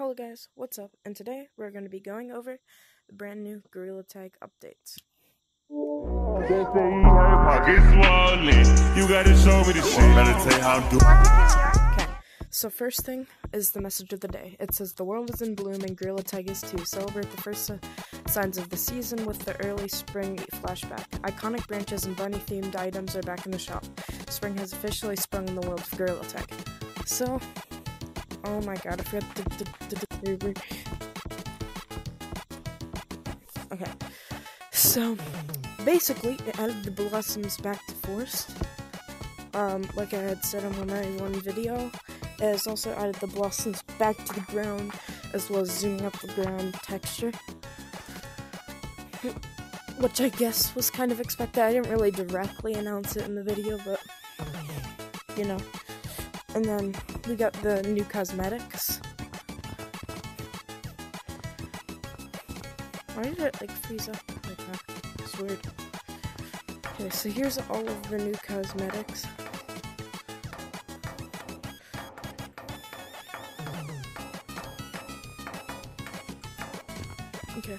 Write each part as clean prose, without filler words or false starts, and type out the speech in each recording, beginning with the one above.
Hello guys, what's up? And today we're going to be going over the brand new Gorilla Tag updates. They say he hurt pockets swollen. You gotta show me the shit. Better tell you how I'm doing. Okay, so first thing is the message of the day. It says the world is in bloom and Gorilla Tag is too. Celebrate the first signs of the season with the early spring flashback. Iconic branches and bunny themed items are back in the shop. Spring has officially sprung in the world of Gorilla Tag. So, oh my god, I forgot the okay, so basically it added the blossoms back to forest. Like I had said on my one video, it has also added the blossoms back to the ground, as well as zooming up the ground texture, which I guess was kind of expected. I didn't really directly announce it in the video, but you know. And then we got the new cosmetics. Why did it like freeze up like that? It's weird. Okay, so here's all of the new cosmetics. Okay.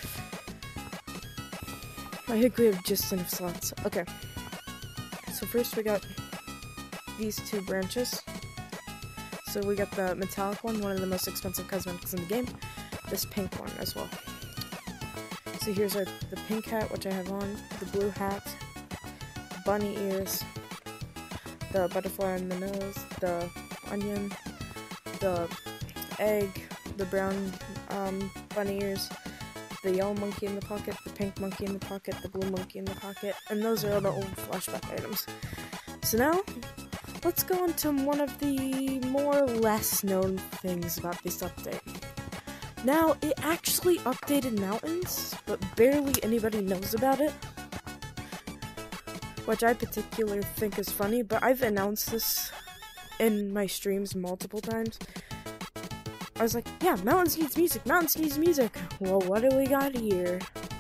I think we have just enough slots. Okay. So first we got these two branches. So we got the metallic one of the most expensive cosmetics in the game. This pink one as well. So here's the pink hat, which I have on, the blue hat, bunny ears, the butterfly on the nose, the onion, the egg, the brown bunny ears, the yellow monkey in the pocket, the pink monkey in the pocket, the blue monkey in the pocket, and those are all the old flashback items. So now, let's go into one of the more less known things about this update. Now, it actually updated mountains, but barely anybody knows about it, which I particularly think is funny, but I've announced this in my streams multiple times. I was like, yeah, mountains needs music, mountains needs music. Well, what do we got here?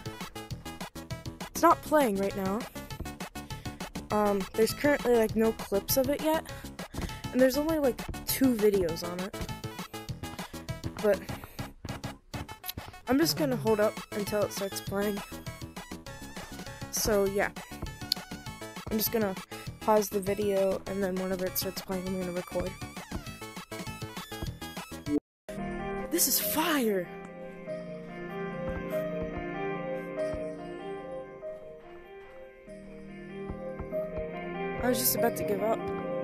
It's not playing right now. There's currently like no clips of it yet, and there's only like 2 videos on it, but I'm just gonna hold up until it starts playing. So yeah, I'm just gonna pause the video, and then whenever it starts playing, I'm gonna record. This is fire! I was just about to give up.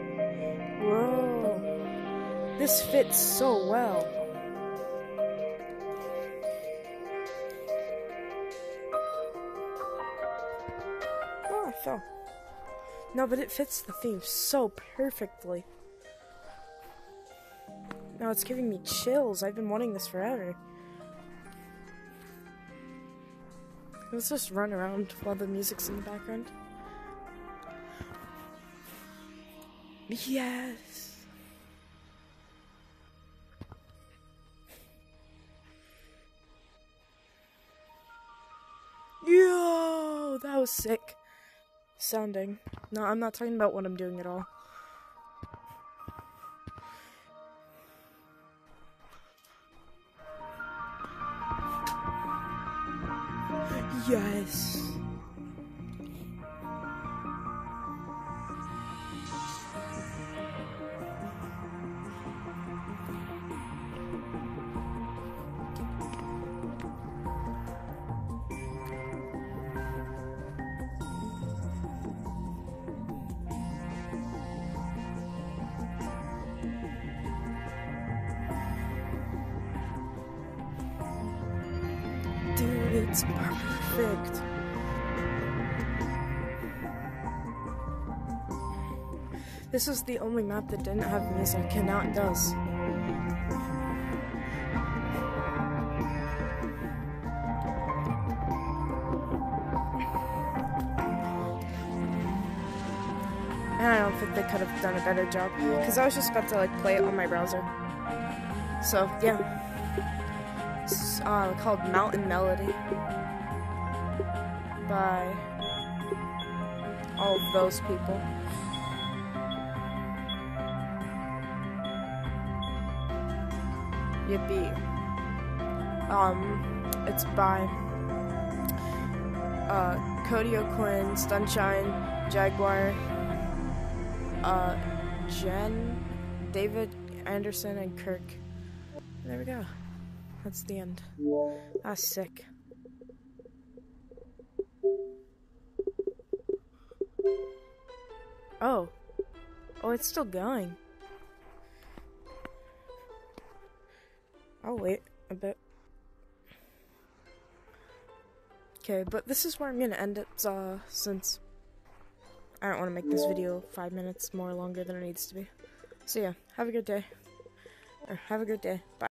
Whoa. This fits so well. Oh, I fell. No, but it fits the theme so perfectly. Now it's giving me chills. I've been wanting this forever. Let's just run around while the music's in the background. Yes! Yo! That was sick sounding. No, I'm not talking about what I'm doing at all. Yes! Dude, it's perfect. This is the only map that didn't have music, and now it does. And I don't think they could have done a better job, because I was just about to like play it on my browser. So yeah. It's called Mountain Melody by all of those people. Yippee. It's by Cody O'Quinn, Stunshine, Jaguar, Jen, David Anderson, and Kirk. There we go. That's the end. That's sick. Oh. Oh, it's still going. I'll wait a bit. Okay, but this is where I'm gonna end it, since I don't want to make this video 5 minutes more longer than it needs to be. So yeah, have a good day. Or have a good day. Bye.